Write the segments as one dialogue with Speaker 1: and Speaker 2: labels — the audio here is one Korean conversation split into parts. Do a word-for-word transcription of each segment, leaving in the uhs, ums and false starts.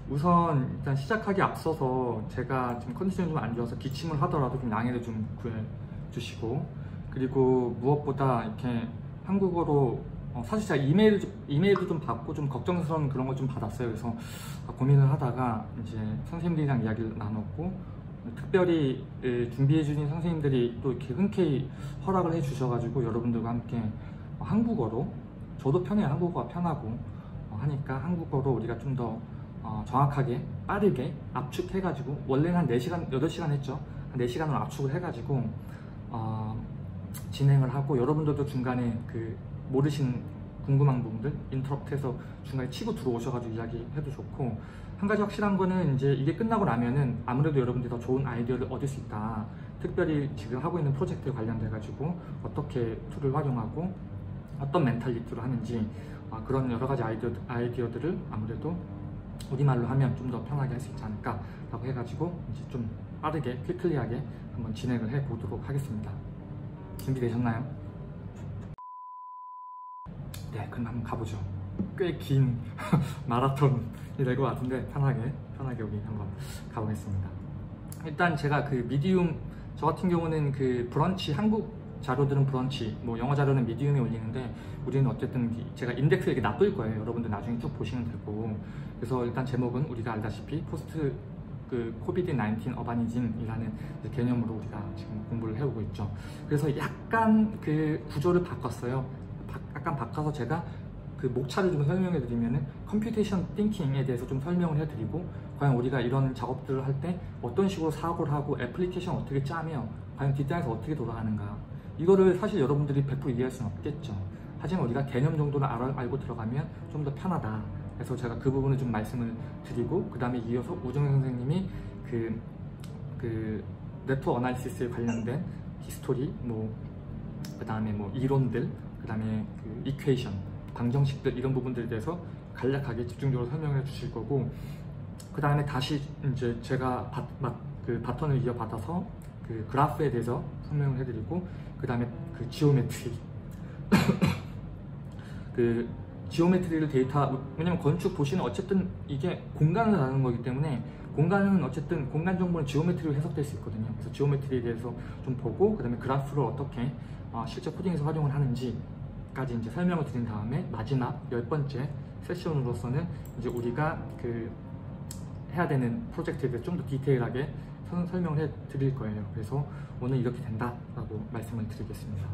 Speaker 1: 우선 일단 시작하기 앞서서 제가 지금 컨디션이 좀 안 좋아서 기침을 하더라도 좀 양해를 좀 구해 주시고, 그리고 무엇보다 이렇게 한국어로 어 사실 제가 이메일, 이메일도 좀 받고 좀 걱정스러운 그런 걸 좀 받았어요. 그래서 고민을 하다가 이제 선생님들이랑 이야기를 나눴고, 특별히 준비해 주신 선생님들이 또 이렇게 흔쾌히 허락을 해 주셔가지고 여러분들과 함께 한국어로, 저도 편해요. 한국어가 편하고 하니까 한국어로 우리가 좀 더 어, 정확하게 빠르게 압축해가지고, 원래는 한 네 시간, 여덟 시간 했죠. 한 네 시간으로 압축을 해가지고 어, 진행을 하고, 여러분들도 중간에 그 모르시는 궁금한 부분들 인터럽트해서 중간에 치고 들어오셔가지고 이야기해도 좋고, 한 가지 확실한 거는 이제 이게 끝나고 나면은 아무래도 여러분들이 더 좋은 아이디어를 얻을 수 있다. 특별히 지금 하고 있는 프로젝트에 관련돼가지고 어떻게 툴을 활용하고 어떤 멘탈리티로 하는지, 어, 그런 여러 가지 아이디어, 아이디어들을 아무래도 우리말로 하면 좀 더 편하게 할 수 있지 않을까 라고 해가지고 이제 좀 빠르게 퀵클리하게 한번 진행을 해 보도록 하겠습니다. 준비되셨나요? 네, 그럼 한번 가보죠. 꽤 긴 마라톤이 될 것 같은데 편하게 편하게 여기 한번 가보겠습니다. 일단 제가 그 미디움, 저 같은 경우는 그 브런치, 한국 자료들은 브런치, 뭐 영어 자료는 미디움에 올리는데, 우리는 어쨌든 제가 인덱스 이렇게 놔둘 거예요. 여러분들 나중에 쭉 보시면 되고. 그래서 일단 제목은 우리가 알다시피 포스트 그 코비드 나인틴 어바니즘이라는 개념으로 우리가 지금 공부를 해오고 있죠. 그래서 약간 그 구조를 바꿨어요. 바, 약간 바꿔서 제가 그 목차를 좀 설명해 드리면은 컴퓨테이션 띵킹에 대해서 좀 설명을 해 드리고, 과연 우리가 이런 작업들을 할 때 어떤 식으로 사고를 하고 애플리케이션 어떻게 짜며 과연 뒷단에서 어떻게 돌아가는가, 이거를 사실 여러분들이 백 퍼센트 이해할 수는 없겠죠. 하지만 우리가 개념 정도는 알, 알고 들어가면 좀 더 편하다. 그래서 제가 그 부분을 좀 말씀을 드리고, 그 다음에 이어서 우정 선생님이 그, 그 네트워크 어나리시스에 관련된 히스토리, 뭐, 그 다음에 뭐 이론들, 그 다음에 그 이퀘이션, 방정식들, 이런 부분들에 대해서 간략하게 집중적으로 설명해 주실 거고, 그 다음에 다시 이제 제가 바, 바, 그 바톤을 이어받아서 그 그래프에 대해서 설명을 해드리고, 그 다음에 그 지오메트리 그 지오메트리를 데이터, 왜냐면 건축 도시는 어쨌든 이게 공간을 나누는 거기 때문에, 공간은 어쨌든 공간 정보는 지오메트리로 해석될 수 있거든요. 그래서 지오메트리에 대해서 좀 보고, 그 다음에 그래프를 어떻게 어, 실제 코딩에서 활용을 하는지까지 이제 설명을 드린 다음에, 마지막 열 번째 세션으로서는 이제 우리가 그 해야 되는 프로젝트에 대해서 좀 더 디테일하게 설명을 해 드릴 거예요. 그래서 오늘 이렇게 된다라고 말씀을 드리겠습니다.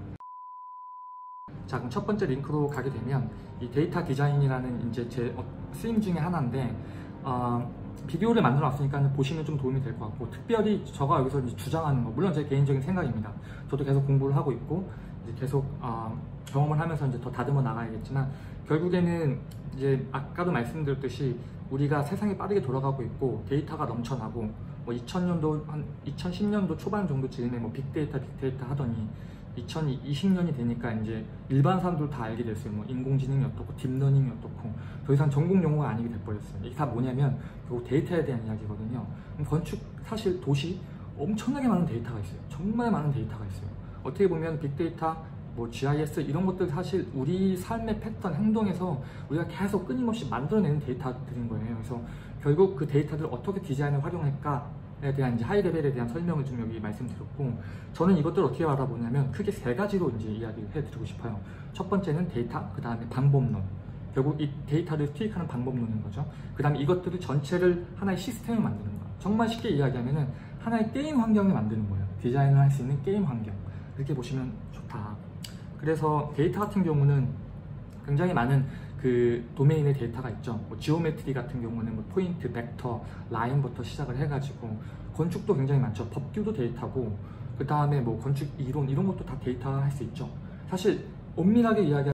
Speaker 1: 자, 그럼 첫 번째 링크로 가게 되면 이 데이터 디자인이라는 이제 제 쓰임 중에 하나인데, 어, 비디오를 만들어 놨으니까 보시면 좀 도움이 될 것 같고, 특별히 저가 여기서 이제 주장하는 거, 물론 제 개인적인 생각입니다. 저도 계속 공부를 하고 있고 이제 계속 어, 경험을 하면서 이제 더 다듬어 나가야겠지만, 결국에는 이제 아까도 말씀드렸듯이 우리가 세상이 빠르게 돌아가고 있고 데이터가 넘쳐나고, 뭐 이천 년도 한 이천십 년도 초반 정도 즈음에 뭐 빅데이터 빅데이터 하더니 이천이십 년이 되니까 이제 일반 사람들 다 알게 됐어요. 뭐 인공지능이 어떻고 딥러닝이 어떻고, 더 이상 전공 용어가 아니게 돼버렸어요. 이게 다 뭐냐면 결국 데이터에 대한 이야기거든요. 건축, 사실 도시 엄청나게 많은 데이터가 있어요. 정말 많은 데이터가 있어요. 어떻게 보면 빅데이터, 뭐 지아이에스 이런 것들 사실 우리 삶의 패턴, 행동에서 우리가 계속 끊임없이 만들어내는 데이터들인 거예요. 그래서 결국 그 데이터들을 어떻게 디자인을 활용할까에 대한 이제 하이 레벨에 대한 설명을 좀 여기 말씀드렸고, 저는 이것들을 어떻게 알아보냐면 크게 세 가지로 이제 이야기를 해드리고 싶어요. 첫 번째는 데이터, 그 다음에 방법론. 결국 이 데이터를 투입하는 방법론인 거죠. 그 다음에 이것들을 전체를 하나의 시스템을 만드는 거예요. 정말 쉽게 이야기하면은 하나의 게임 환경을 만드는 거예요. 디자인을 할 수 있는 게임 환경. 이렇게 보시면 좋다. 그래서 데이터 같은 경우는 굉장히 많은 그 도메인의 데이터가 있죠. 뭐 지오메트리 같은 경우는 뭐 포인트, 벡터, 라인부터 시작을 해가지고, 건축도 굉장히 많죠. 법규도 데이터고, 그 다음에 뭐 건축 이론 이런 것도 다 데이터 할 수 있죠. 사실 엄밀하게 이야기하면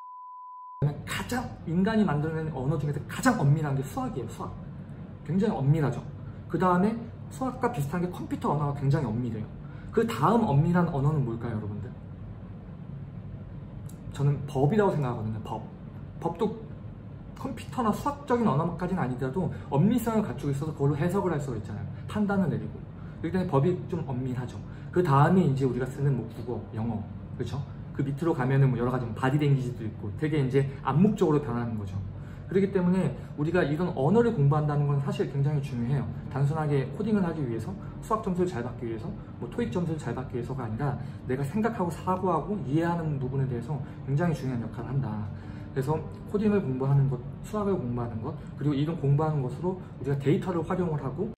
Speaker 1: 가장 인간이 만들어낸 언어 중에서 가장 엄밀한 게 수학이에요. 수학. 굉장히 엄밀하죠. 그 다음에 수학과 비슷한 게 컴퓨터 언어가 굉장히 엄밀해요. 그 다음 엄밀한 언어는 뭘까요, 여러분들? 저는 법이라고 생각하거든요. 법. 법도 컴퓨터나 수학적인 언어까지는 아니더라도 엄밀성을 갖추고 있어서 그걸로 해석을 할 수가 있잖아요. 판단을 내리고. 그렇기 때문에 법이 좀 엄밀하죠. 그 다음에 이제 우리가 쓰는 뭐 국어, 영어, 그렇죠? 그 밑으로 가면은 뭐 여러 가지 바디 랭귀지도 있고 되게 이제 암묵적으로 변하는 거죠. 그렇기 때문에 우리가 이런 언어를 공부한다는 건 사실 굉장히 중요해요. 단순하게 코딩을 하기 위해서, 수학 점수를 잘 받기 위해서, 뭐 토익 점수를 잘 받기 위해서가 아니라 내가 생각하고 사고하고 이해하는 부분에 대해서 굉장히 중요한 역할을 한다. 그래서 코딩을 공부하는 것, 수학을 공부하는 것, 그리고 이런 공부하는 것으로 우리가 데이터를 활용을 하고,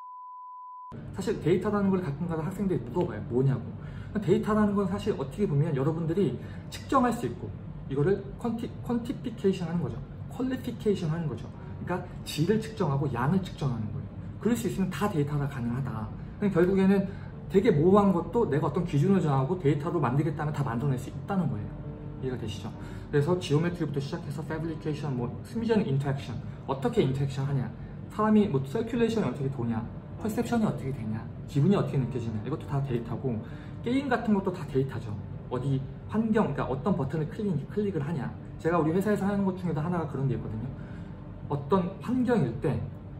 Speaker 1: 사실 데이터라는 걸 가끔가다 학생들이 물어봐요. 뭐냐고. 데이터라는 건 사실 어떻게 보면 여러분들이 측정할 수 있고, 이거를 퀀티, 퀀티피케이션 하는 거죠. 퀄리피케이션 하는 거죠. 그러니까 질을 측정하고 양을 측정하는 거예요. 그럴 수 있으면 다 데이터가 가능하다. 결국에는 되게 모호한 것도 내가 어떤 기준을 정하고 데이터로 만들겠다면 다 만들어낼 수 있다는 거예요. 이해가 되시죠? 그래서 지오메트리부터 시작해서 패브리케이션, 뭐 심지어는 인터랙션, 어떻게 인터랙션 하냐, 사람이 뭐 서큘레이션이 어떻게 도냐, 퍼셉션이 어떻게 되냐, 기분이 어떻게 느껴지냐, 이것도 다 데이터고, 게임 같은 것도 다 데이터죠. 어디 환경, 그러니까 어떤 버튼을 클릭, 클릭을 하냐. 제가 우리 회사에서 하는 것 중에도 하나가 그런 게 있거든요. 어떤 환경일 때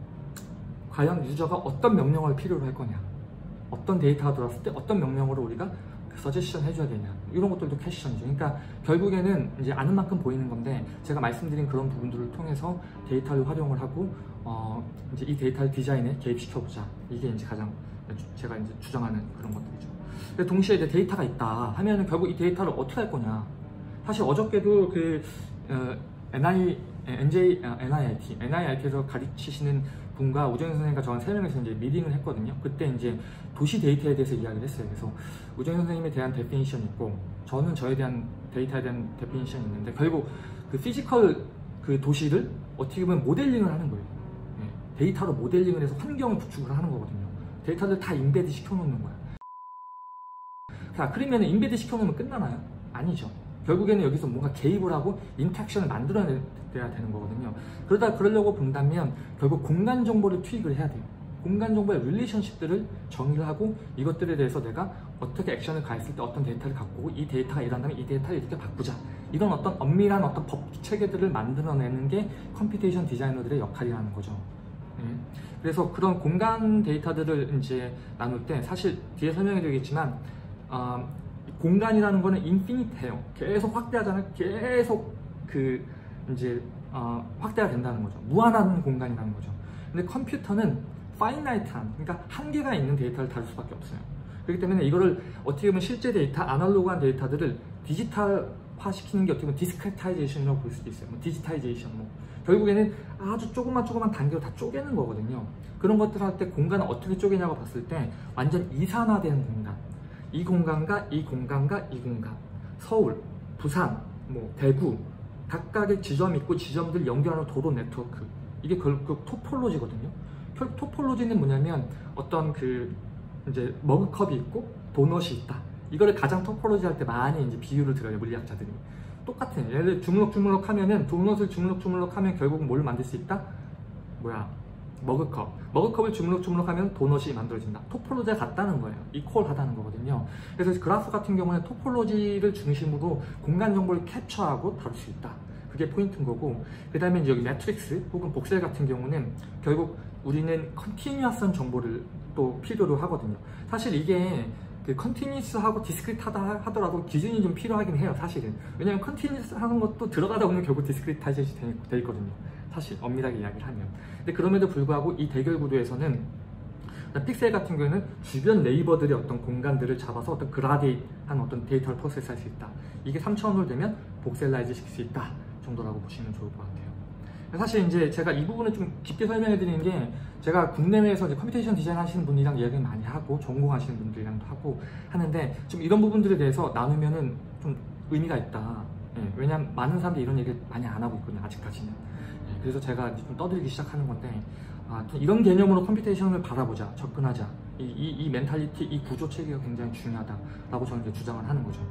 Speaker 1: 과연 유저가 어떤 명령을 필요로 할 거냐, 어떤 데이터가 들어왔을 때 어떤 명령으로 우리가 서제션 해줘야 되냐, 이런 것들도 캐시션이죠. 그러니까 결국에는 이제 아는 만큼 보이는 건데, 제가 말씀드린 그런 부분들을 통해서 데이터를 활용을 하고 어 이제 이 데이터를 디자인에 개입시켜보자. 이게 이제 가장 제가 이제 주장하는 그런 것들이죠. 근데 동시에 이제 데이터가 있다 하면은 결국 이 데이터를 어떻게 할 거냐. 사실 어저께도 그 어, 엔아이, 엔제이, 아, 엔아이아이티, 엔아이아이티에서 가르치시는 분과 우정현 선생님과 저랑 세 명이서 이제 미팅을 했거든요. 그때 이제 도시 데이터에 대해서 이야기를 했어요. 그래서 우정현 선생님에 대한 데피니션이 있고, 저는 저에 대한 데이터에 대한 데피니션이 있는데, 결국 그 피지컬 그 도시를 어떻게 보면 모델링을 하는 거예요. 네. 데이터로 모델링을 해서 환경을 구축을 하는 거거든요. 데이터를 다 인베드 시켜놓는 거야. 자, 그러면 인베드 시켜놓으면 끝나나요? 아니죠. 결국에는 여기서 뭔가 개입을 하고 인터랙션을 만들어내야 되는 거거든요. 그러다 그러려고 본다면 결국 공간 정보를 투입을 해야 돼요. 공간 정보의 릴레이션십들을 정의를 하고, 이것들에 대해서 내가 어떻게 액션을 가했을 때 어떤 데이터를 갖고 오고, 이 데이터가 일어나면 이 데이터를 이렇게 바꾸자. 이런 어떤 엄밀한 어떤 법 체계들을 만들어내는 게 컴퓨테이션 디자이너들의 역할이라는 거죠. 네. 그래서 그런 공간 데이터들을 이제 나눌 때, 사실 뒤에 설명해 드리겠지만 어, 공간이라는 거는 인피니트해요. 계속 확대하잖아요. 계속 그 이제 어, 확대가 된다는 거죠. 무한한 공간이라는 거죠. 근데 컴퓨터는 파이나이트한, 그러니까 한계가 있는 데이터를 다룰 수밖에 없어요. 그렇기 때문에 이거를 어떻게 보면 실제 데이터, 아날로그한 데이터들을 디지털화 시키는 게 어떻게 보면 디스크리타이제이션이라고 볼 수도 있어요. 뭐 디지타이제이션, 뭐 결국에는 아주 조그만 조그만 단계로 다 쪼개는 거거든요. 그런 것들 할 때 공간을 어떻게 쪼개냐고 봤을 때 완전 이산화된 공간, 이 공간과 이 공간과 이 공간, 서울, 부산, 뭐 대구, 각각의 지점이 있고 지점들 연결하는 도로 네트워크, 이게 결국 토폴로지거든요. 결국 토폴로지는 뭐냐면 어떤 그 이제 머그컵이 있고 도넛이 있다. 이거를 가장 토폴로지 할 때 많이 이제 비유를 들어요, 물리학자들이. 똑같은, 예를 들어 주물럭주물럭 하면은, 도넛을 주물럭주물럭 하면 결국은 뭘 만들 수 있다? 뭐야? 머그컵. 머그컵을 주물럭주물럭 하면 도넛이 만들어진다. 토폴로지가 같다는 거예요. 이퀄하다는 거거든요. 그래서 그래프 같은 경우는 토폴로지를 중심으로 공간 정보를 캡처하고 다룰 수 있다. 그게 포인트인 거고, 그 다음에 여기 매트릭스 혹은 복셀 같은 경우는 결국 우리는 컨티뉴어스한 정보를 또 필요로 하거든요. 사실 이게 그 컨티뉴어스하고 디스크리트하다 하더라도 기준이 좀 필요하긴 해요, 사실은. 왜냐면 컨티뉴어스 하는 것도 들어가다 보면 결국 디스크리타이제이션이 돼 있거든요. 사실 엄밀하게 이야기를 하면. 근데 그럼에도 불구하고 이 대결 구도에서는 픽셀 같은 경우에는 주변 네이버들의 어떤 공간들을 잡아서 어떤 그라데이한 어떤 데이터를 프로세스할 수 있다. 이게 삼 차원으로 되면 복셀라이즈 시킬 수 있다 정도라고 보시면 좋을 것 같아요. 사실 이제 제가 이 부분을 좀 깊게 설명해 드리는 게, 제가 국내외에서 이제 컴퓨테이션 디자인 하시는 분이랑 이야기를 많이 하고 전공하시는 분들이랑도 하고 하는데, 좀 이런 부분들에 대해서 나누면은 좀 의미가 있다. 예, 왜냐면 많은 사람들이 이런 얘기를 많이 안 하고 있거든요, 아직까지는. 예, 그래서 제가 이제 좀 떠들기 시작하는 건데, 아, 이런 개념으로 컴퓨테이션을 바라보자, 접근하자. 이, 이, 이 멘탈리티, 이 구조 체계가 굉장히 중요하다라고 저는 이제 주장을 하는 거죠.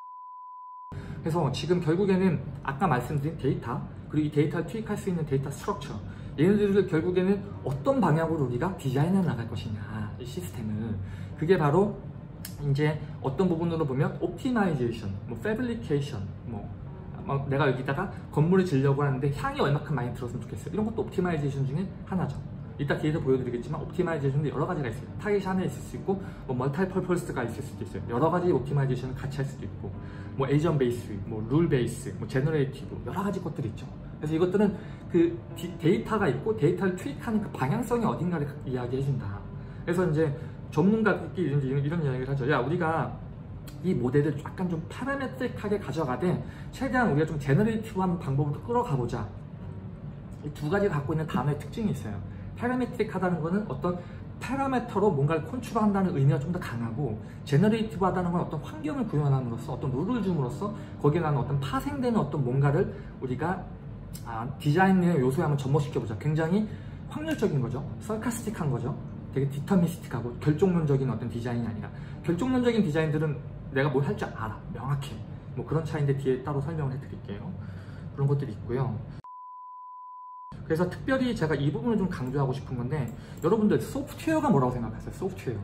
Speaker 1: 그래서 지금 결국에는 아까 말씀드린 데이터, 그리고 이 데이터를 투입할 수 있는 데이터 스트럭처, 얘네들을 결국에는 어떤 방향으로 우리가 디자인해 나갈 것이냐, 이 시스템을. 그게 바로 이제 어떤 부분으로 보면 옵티마이제이션, 뭐 패브리케이션, 뭐, 뭐 내가 여기다가 건물을 지으려고 하는데 향이 얼마큼 많이 들었으면 좋겠어요. 이런 것도 옵티마이제이션 중에 하나죠. 이따 뒤에서 보여드리겠지만 옵티마이제이션도 여러 가지가 있어요. 타겟이 하나 있을 수 있고, 뭐 멀티퍼포스가 있을 수도 있어요. 여러 가지 옵티마이제이션을 같이 할 수도 있고, 뭐 에이전 베이스, 뭐 룰 베이스, 뭐 제너레이티브, 여러 가지 것들이 있죠. 그래서 이것들은 그 디, 데이터가 있고 데이터를 투입하는 그 방향성이 어딘가를 이야기해준다. 그래서 이제 전문가들끼리 이제 이런, 이런 이야기를 하죠. 야, 우리가 이 모델을 약간 좀 파라메트릭하게 가져가되 최대한 우리가 좀 제너레이티브한 방법으로 끌어가보자. 이 두 가지가 갖고 있는 단어의 특징이 있어요. 파라메트릭하다는 거는 어떤 파라메터로 뭔가를 컨트롤한다는 의미가 좀 더 강하고, 제너레이티브하다는 건 어떤 환경을 구현함으로써 어떤 룰을 줌으로써 거기에 나는 어떤 파생되는 어떤 뭔가를 우리가 아, 디자인의 요소에 한번 접목시켜보자. 굉장히 확률적인 거죠. 설카스틱한 거죠. 되게 디터미스틱하고 결정론적인 어떤 디자인이 아니라, 결정론적인 디자인들은 내가 뭘 할 줄 알아. 명확해. 뭐 그런 차이인데 뒤에 따로 설명을 해드릴게요. 그런 것들이 있고요. 그래서 특별히 제가 이 부분을 좀 강조하고 싶은 건데, 여러분들 소프트웨어가 뭐라고 생각하세요? 소프트웨어.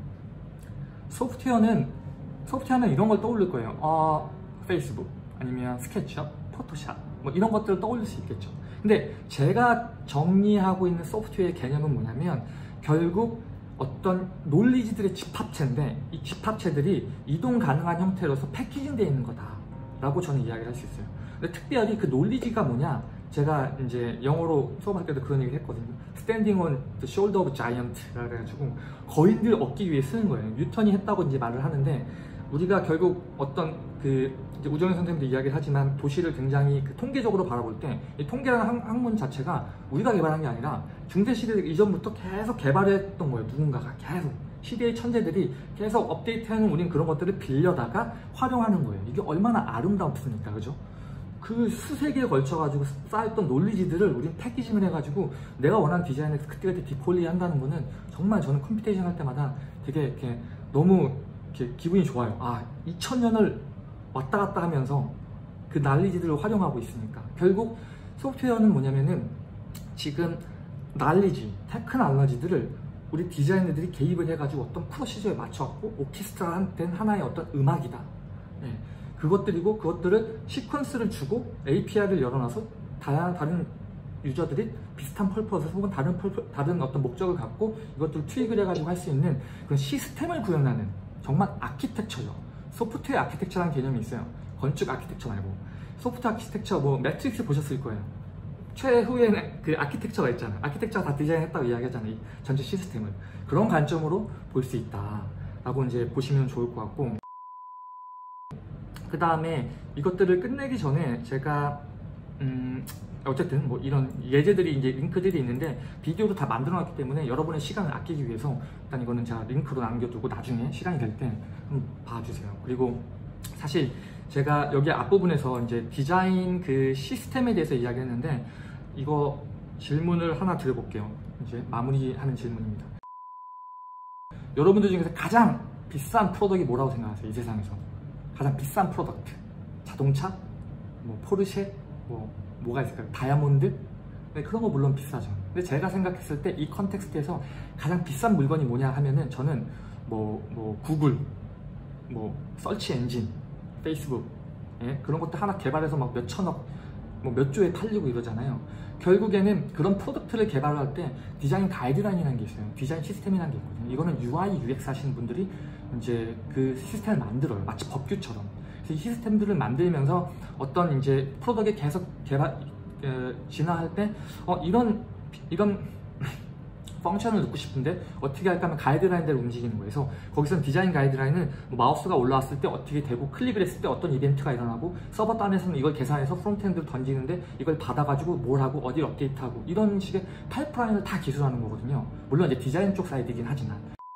Speaker 1: 소프트웨어는 소프트웨어는 이런 걸 떠올릴 거예요. 어, 페이스북 아니면 스케치업, 포토샵 뭐 이런 것들을 떠올릴 수 있겠죠. 근데 제가 정리하고 있는 소프트웨어의 개념은 뭐냐면, 결국 어떤 논리지들의 집합체인데, 이 집합체들이 이동 가능한 형태로서 패키징 되어 있는 거다라고 저는 이야기를 할 수 있어요. 근데 특별히 그 논리지가 뭐냐, 제가 이제 영어로 수업할 때도 그런 얘기를 했거든요. Standing on the shoulder of giant라 그래가지고 거인들 얻기 위해 쓰는 거예요. 뉴턴이 했다고 이제 말을 하는데, 우리가 결국 어떤 그 이제 우정현 선생님도 이야기를 하지만 도시를 굉장히 그 통계적으로 바라볼 때, 이 통계라는 학, 학문 자체가 우리가 개발한 게 아니라 중세 시대 이전부터 계속 개발했던 거예요. 누군가가 계속 시대의 천재들이 계속 업데이트하는, 우린 그런 것들을 빌려다가 활용하는 거예요. 이게 얼마나 아름답습니까, 그죠? 그 수세기에 걸쳐가지고 쌓였던 논리지들을 우린 패키징을 해가지고 내가 원하는 디자인을 그때그때 디폴리 한다는 거는 정말 저는 컴퓨테이션 할 때마다 되게 이렇게 너무 이렇게 기분이 좋아요. 아, 이천 년을 왔다 갔다 하면서 그 난리지들을 활용하고 있으니까. 결국 소프트웨어는 뭐냐면은 지금 난리지, 테크놀로지들을 우리 디자이너들이 개입을 해가지고 어떤 프로시저에 맞춰갖고 오케스트라 된 하나의 어떤 음악이다. 네. 그것들이고, 그것들을 시퀀스를 주고 에이피아이를 열어놔서 다양한 다른 유저들이 비슷한 펄퍼스 혹은 다른 펄퍼, 다른 어떤 목적을 갖고 이것들을 투입을 해가지고 할 수 있는 그런 시스템을 구현하는 정말 아키텍처죠. 소프트웨어 아키텍처라는 개념이 있어요. 건축 아키텍처 말고. 소프트 아키텍처, 뭐 매트릭스 보셨을 거예요. 최후에는 그 아키텍처가 있잖아. 아키텍처가 다 디자인했다고 이야기하잖아. 이 전체 시스템을. 그런 관점으로 볼 수 있다라고 이제 보시면 좋을 것 같고. 그 다음에 이것들을 끝내기 전에 제가 음 어쨌든 뭐 이런 예제들이 이제 링크들이 있는데 비디오로 다 만들어 놨기 때문에 여러분의 시간을 아끼기 위해서 일단 이거는 제가 링크로 남겨두고 나중에 시간이 될 때 한번 봐주세요. 그리고 사실 제가 여기 앞부분에서 이제 디자인 그 시스템에 대해서 이야기했는데, 이거 질문을 하나 드려볼게요. 이제 마무리하는 질문입니다. 여러분들 중에서 가장 비싼 프로덕트이 뭐라고 생각하세요? 이 세상에서 가장 비싼 프로덕트, 자동차, 뭐 포르쉐, 뭐 뭐가 있을까요? 다이아몬드? 네, 그런 거 물론 비싸죠. 근데 제가 생각했을 때 이 컨텍스트에서 가장 비싼 물건이 뭐냐 하면은 저는 뭐, 뭐 구글, 뭐 서치 엔진, 페이스북, 예? 그런 것도 하나 개발해서 막 몇 천억, 뭐 몇 조에 팔리고 이러잖아요. 결국에는 그런 프로덕트를 개발할 때 디자인 가이드라인이라는 게 있어요. 디자인 시스템이라는 게 있거든요. 이거는 유아이, 유엑스 하시는 분들이 이제 그 시스템을 만들어요. 마치 법규처럼. 그래서 이 시스템들을 만들면서 어떤 이제 프로덕트에 계속 개발, 에, 진화할 때, 어, 이런, 이런 펑션을 넣고 싶은데 어떻게 할까 하면 가이드라인대로 움직이는 거예요. 그래서 거기서는 디자인 가이드라인은 뭐 마우스가 올라왔을 때 어떻게 되고, 클릭을 했을 때 어떤 이벤트가 일어나고, 서버 단에서는 이걸 계산해서 프론트엔드를 던지는데 이걸 받아가지고 뭘 하고 어디를 업데이트하고, 이런 식의 파이프라인을 다 기술하는 거거든요. 물론 이제 디자인 쪽 사이드이긴 하지만.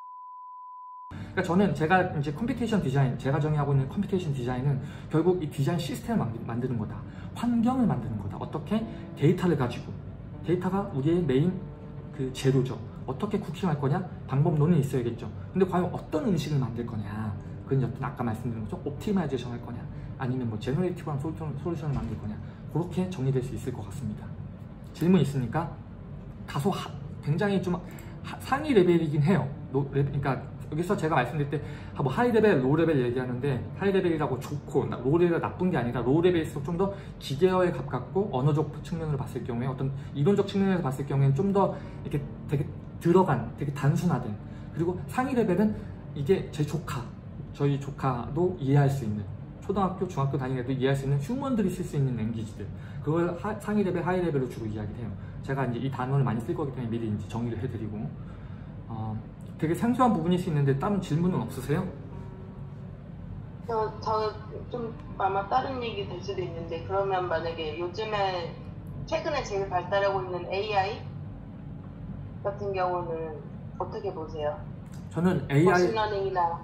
Speaker 1: 그러니까 저는 제가 이제 컴퓨테이션 디자인, 제가 정의하고 있는 컴퓨테이션 디자인은 결국 이 디자인 시스템을 만드는 거다. 환경을 만드는 거다. 어떻게 데이터를 가지고, 데이터가 우리의 메인 그 재료죠. 어떻게 쿠킹할 거냐? 방법론은 있어야겠죠. 근데 과연 어떤 음식을 만들 거냐? 그건 어떤 아까 말씀드린 거죠. 옵티마이제이션 할 거냐? 아니면 뭐 제너레이티브한 솔루션, 솔루션을 만들 거냐? 그렇게 정리될 수 있을 것 같습니다. 질문 있습니까? 다소 하, 굉장히 좀 하, 상위 레벨이긴 해요. 노, 레, 그러니까 여기서 제가 말씀드릴 때 뭐 하이 레벨, 로우 레벨 얘기하는데, 하이 레벨이라고 좋고 로우 레벨이 나쁜 게 아니라, 로우 레벨일수록 좀 더 기계어에 가깝고 언어적 측면으로 봤을 경우에, 어떤 이론적 측면에서 봤을 경우에는 좀 더 이렇게 되게 들어간, 되게 단순화된, 그리고 상위 레벨은 이게 제 조카, 저희 조카도 이해할 수 있는 초등학교, 중학교 다니는 애도 이해할 수 있는 휴먼들이 쓸 수 있는 랭귀지들, 그걸 하, 상위 레벨, 하위 레벨로 주로 이야기를 해요. 제가 이제 이 단어를 많이 쓸 거기 때문에 미리 이제 정리를 해드리고, 어, 되게 생소한 부분일 수 있는데 다른 질문은 없으세요?
Speaker 2: 저, 저좀 아마 다른 얘기 될 수도 있는데, 그러면 만약에 요즘에 최근에 제일 발달하고 있는 에이아이 같은 경우는 어떻게 보세요?
Speaker 1: 저는 에이아이
Speaker 2: 머신러닝이나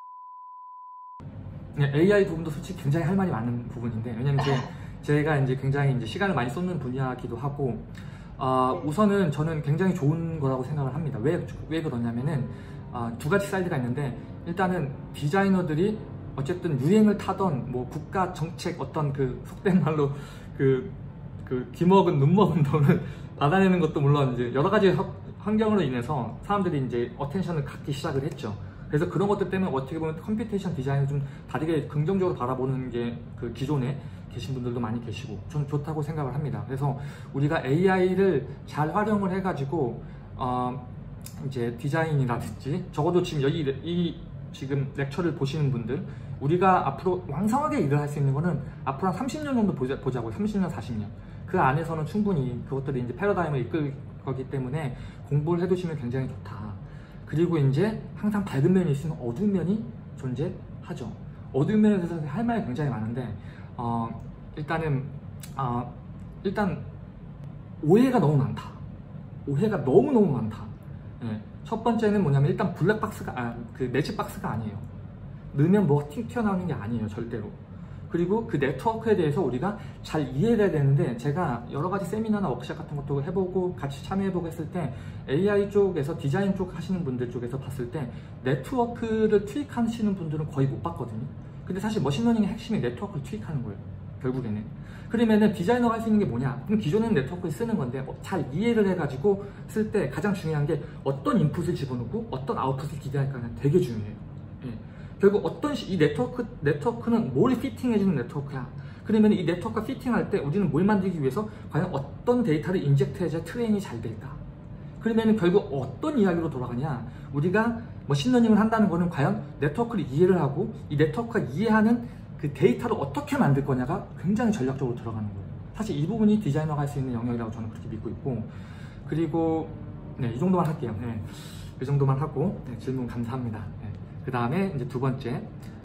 Speaker 1: 네, 에이아이 부분도 솔직히 굉장히 할 말이 많은 부분인데, 왜냐면 제, 제가 이제 굉장히 이제 시간을 많이 쏟는 분야이기도 하고, 어, 우선은 저는 굉장히 좋은 거라고 생각을 합니다. 왜, 왜 그러냐면은 어, 두 가지 사이드가 있는데, 일단은 디자이너들이 어쨌든 유행을 타던 뭐 국가 정책 어떤 그 속된 말로 그, 그 귀먹은 눈먹은 돈을 받아내는 것도 물론 이제 여러 가지 환경으로 인해서 사람들이 이제 어텐션을 갖기 시작을 했죠. 그래서 그런 것들 때문에 어떻게 보면 컴퓨테이션 디자인을 좀 다르게 긍정적으로 바라보는 게 그 기존에 계신 분들도 많이 계시고, 저는 좋다고 생각을 합니다. 그래서 우리가 에이아이를 잘 활용을 해가지고 어 이제 디자인이라든지, 적어도 지금 여기 이 지금 렉처를 보시는 분들, 우리가 앞으로 왕성하게 일을 할 수 있는 거는 앞으로 한 삼십 년 정도 보자, 보자고요. 삼십 년, 사십 년. 그 안에서는 충분히 그것들이 이제 패러다임을 이끌 거기 때문에 공부를 해두시면 굉장히 좋다. 그리고 이제 항상 밝은 면이 있으면 어두운 면이 존재하죠. 어두운 면에 대해서 할 말이 굉장히 많은데, 어, 일단은, 어, 일단, 오해가 너무 많다. 오해가 너무너무 많다. 예. 첫 번째는 뭐냐면, 일단 블랙박스가, 아, 그 매직박스가 아니에요. 넣으면 뭐가 튕 튀어나오는 게 아니에요, 절대로. 그리고 그 네트워크에 대해서 우리가 잘 이해해야 되는데, 제가 여러 가지 세미나나 워크샵 같은 것도 해보고 같이 참여해보고 했을 때 에이아이 쪽에서 디자인 쪽 하시는 분들 쪽에서 봤을 때 네트워크를 투입하시는 분들은 거의 못 봤거든요. 근데 사실 머신러닝의 핵심이 네트워크를 투입하는 거예요, 결국에는. 그러면은 디자이너가 할 수 있는 게 뭐냐? 그럼 기존에는 네트워크를 쓰는 건데 잘 이해를 해가지고 쓸 때 가장 중요한 게 어떤 인풋을 집어넣고 어떤 아웃풋을 기대할까는 되게 중요해요. 예. 결국 어떤 시, 이 네트워크, 네트워크는 뭘 피팅해주는 네트워크야. 그러면 이 네트워크가 피팅할 때 우리는 뭘 만들기 위해서 과연 어떤 데이터를 인젝트해야 트레인이 잘 될까? 그러면 결국 어떤 이야기로 돌아가냐? 우리가 머신러닝을 한다는 거는 과연 네트워크를 이해를 하고 이 네트워크가 이해하는 그 데이터를 어떻게 만들 거냐가 굉장히 전략적으로 들어가는 거예요. 사실 이 부분이 디자이너가 할 수 있는 영역이라고 저는 그렇게 믿고 있고, 그리고 네, 이 정도만 할게요. 네, 이 정도만 하고 네, 질문 감사합니다. 네. 그 다음에 이제 두 번째,